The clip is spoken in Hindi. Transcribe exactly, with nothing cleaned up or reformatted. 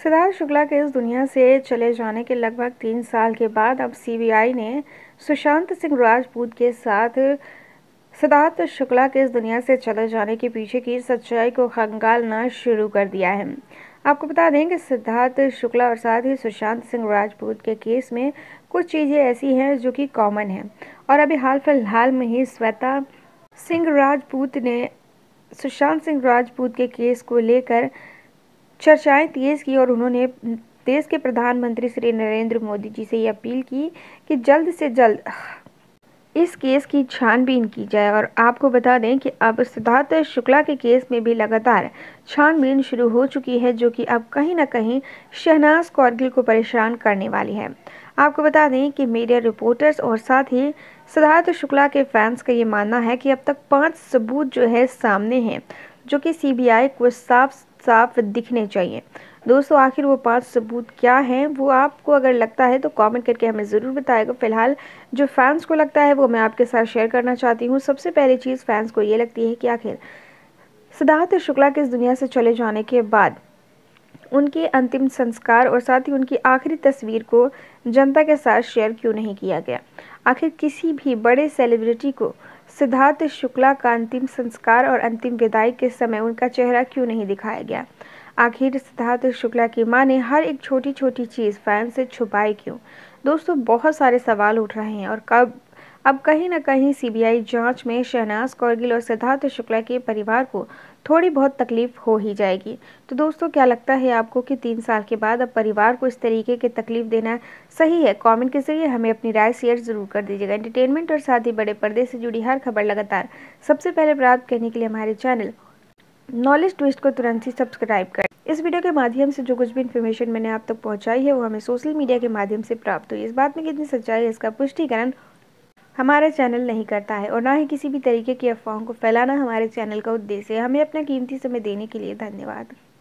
सिद्धार्थ शुक्ला के इस दुनिया से चले जाने के लगभग तीन साल के बाद अब सीबीआई ने सुशांत सिंह राजपूत के साथ सिद्धार्थ शुक्ला के इस दुनिया से चले जाने के पीछे की सच्चाई को खंगालना शुरू कर दिया है। आपको बता दें कि सिद्धार्थ शुक्ला और साथ ही सुशांत सिंह राजपूत के केस में कुछ चीज़ें ऐसी हैं जो कि कॉमन हैं और अभी हाल फिलहाल में ही श्वेता सिंह राजपूत ने सुशांत सिंह राजपूत के केस को लेकर चर्चाएं तेज की और उन्होंने देश के प्रधानमंत्री श्री नरेंद्र मोदी जी से ये अपील की कि जल्द से जल्द इस केस की छानबीन की जाए। और आपको बता दें कि अब सिद्धार्थ शुक्ला के केस में भी लगातार छानबीन शुरू हो चुकी है, जो कि अब कहीं ना कहीं शहनाज कौरगिल को परेशान करने वाली है। आपको बता दें कि मीडिया रिपोर्टर्स और साथ ही सिद्धार्थ शुक्ला के फैंस का ये मानना है कि अब तक पांच सबूत जो है सामने हैं, जो कि सीबीआई को साफ साफ दिखने चाहिए। दोस्तों, आखिर वो पांच सबूत क्या हैं, वो आपको अगर लगता है तो कमेंट करके हमें ज़रूर बताएगा। फिलहाल जो फैंस को लगता है वो मैं आपके साथ शेयर करना चाहती हूँ। सबसे पहली चीज़ फैंस को ये लगती है कि आखिर सिद्धार्थ शुक्ला के इस दुनिया से चले जाने के बाद उनके अंतिम संस्कार और साथ ही उनकी आखिरी तस्वीर को जनता के साथ शेयर क्यों नहीं किया गया। आखिर किसी भी बड़े सेलिब्रिटी को सिद्धार्थ शुक्ला का अंतिम संस्कार और अंतिम विदाई के समय उनका चेहरा क्यों नहीं दिखाया गया। आखिर सिद्धार्थ शुक्ला की मां ने हर एक छोटी छोटी चीज़ फैन से छुपाई क्यों। दोस्तों, बहुत सारे सवाल उठ रहे हैं और कब अब कहीं ना कहीं सीबीआई जांच में शहनाज कौरगिल और सिद्धार्थ शुक्ला के परिवार को थोड़ी बहुत तकलीफ हो ही जाएगी। तो दोस्तों, क्या लगता है आपको कि तीन साल के बाद अब परिवार को इस तरीके की तकलीफ देना सही है? कमेंट के जरिए हमें अपनी राय शेयर जरूर कर दीजिएगा। एंटरटेनमेंट और साथ ही बड़े पर्दे से जुड़ी हर खबर लगातार सबसे पहले प्राप्त करने के लिए हमारे चैनल नॉलेज ट्विस्ट को तुरंत ही सब्सक्राइब करें। इस वीडियो के माध्यम से जो कुछ भी इन्फॉर्मेशन मैंने आप तक पहुंचाई है वो हमें सोशल मीडिया के माध्यम से प्राप्त हुई। इस बात में कितनी सच्चाई है इसका पुष्टिकरण हमारा चैनल नहीं करता है और ना ही किसी भी तरीके की अफवाहों को फैलाना हमारे चैनल का उद्देश्य है। हमें अपना कीमती समय देने के लिए धन्यवाद।